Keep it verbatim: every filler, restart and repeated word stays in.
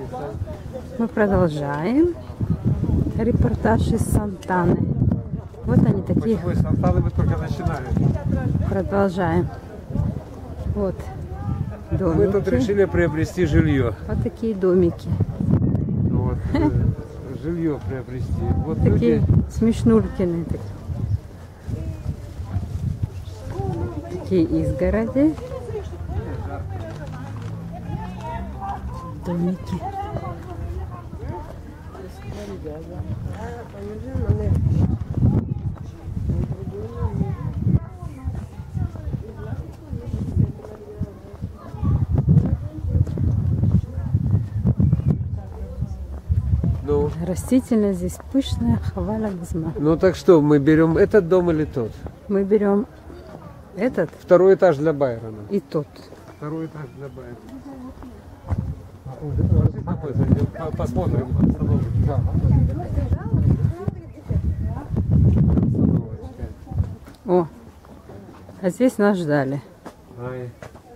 Мы продолжаем репортаж из Сантаны. Вот они такие. Сантаны мы только начинали. Продолжаем. Вот домики. Мы тут решили приобрести жилье. Вот такие домики. Вот, жилье приобрести. Вот Такие люди... смешнулькины. Такие изгороди. Домики. Ну, Растительность здесь пышная, хаваля гзма. ну так что, мы берем этот дом или тот? Мы берем этот Второй этаж для Байрона. и тот. Второй этаж для Байрона. Посмотрим обстановочку. О, а здесь нас ждали. Ай.